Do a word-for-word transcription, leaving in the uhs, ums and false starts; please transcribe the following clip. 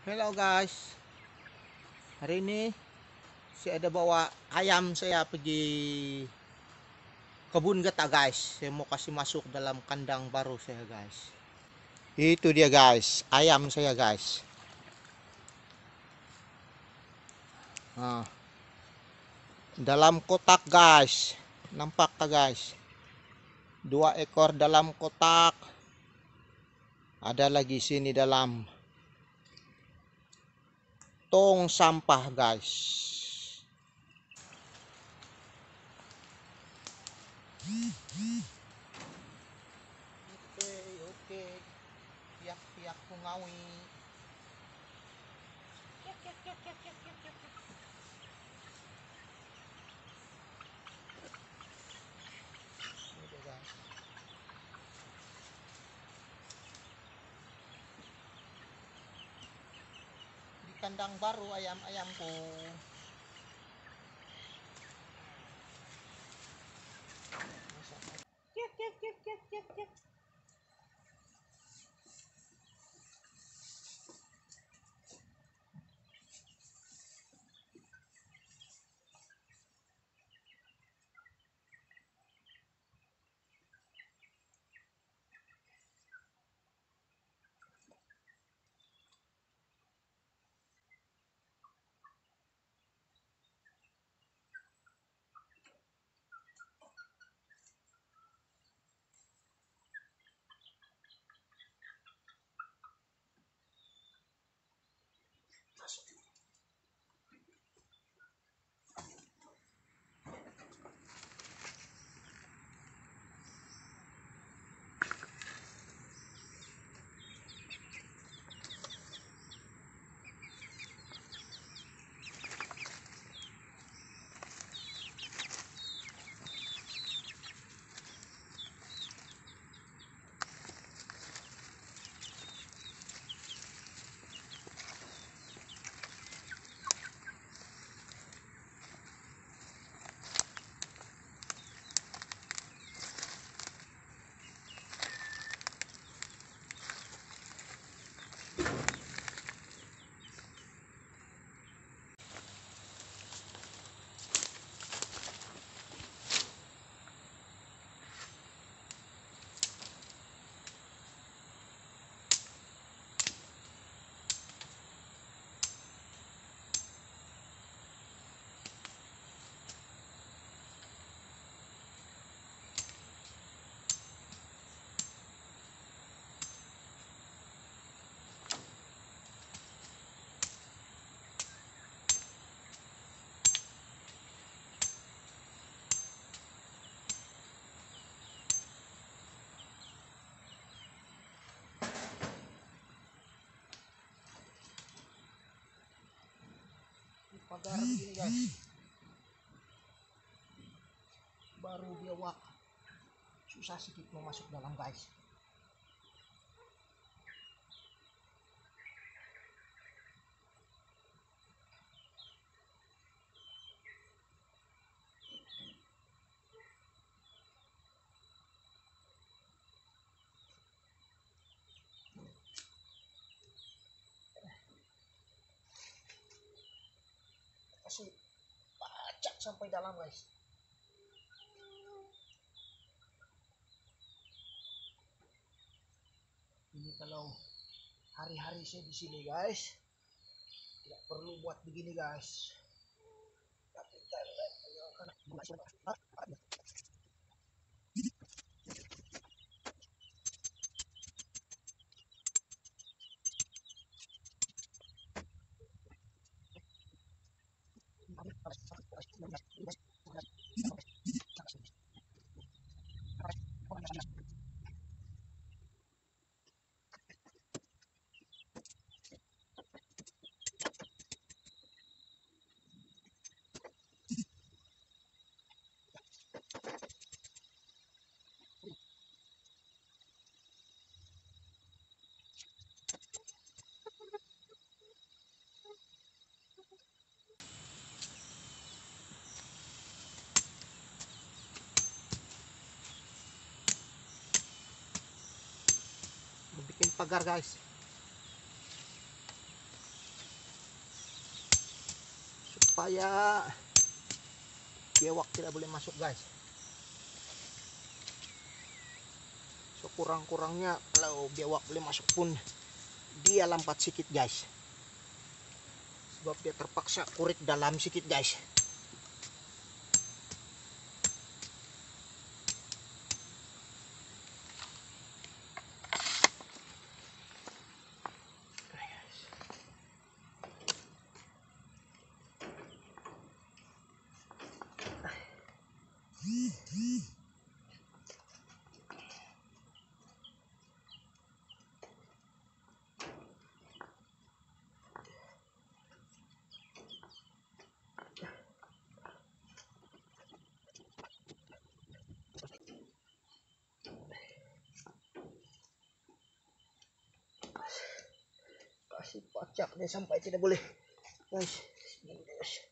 Hello guys, hari ini saya ada bawa ayam saya pergi kebun geta guys. Saya mau kasih masuk dalam kandang baru saya guys. Itu dia guys, ayam saya guys. Nah, dalam kotak guys, nampak tak guys? Dua ekor dalam kotak. Ada lagi sini dalam tong sampah guys. Oke, oke. Piak-piak pungawi. Kiak, kiak, kiak, kiak, kiak, kiak, kiak. Ini dia guys. Di kandang baru ayam-ayamku. Kiak, kiak, kiak, kiak, kiak, kiak. Pagar begini guys, baru biawak, susah sedikit mau masuk dalam guys. Kasih pacak sampai dalam guys. Ini kalau hari-hari saya di sini guys, tidak perlu buat begini guys. Tapi bikin pagar guys. supaya biawak tidak boleh masuk guys. Sekurang-kurangnya kalau biawak boleh masuk pun dia lambat sedikit guys, sebab dia terpaksa kurik dalam sedikit guys. Kasih pacak deh sampai tidak boleh guys.